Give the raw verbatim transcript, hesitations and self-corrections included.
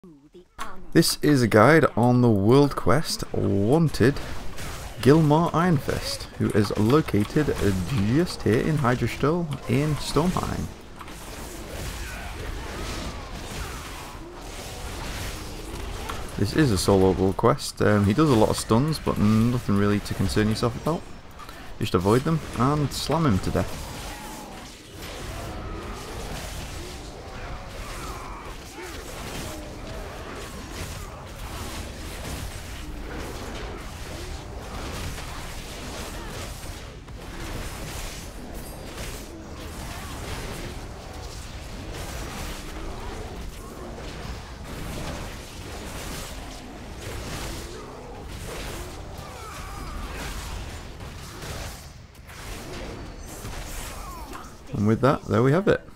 This is a guide on the world quest Wanted Gilmore Ironfist, who is located just here in Hydrastuhl in Stormheim. This is a solo world quest. Um, he does a lot of stuns, but nothing really to concern yourself about. Just avoid them and slam him to death. And with that, there we have it.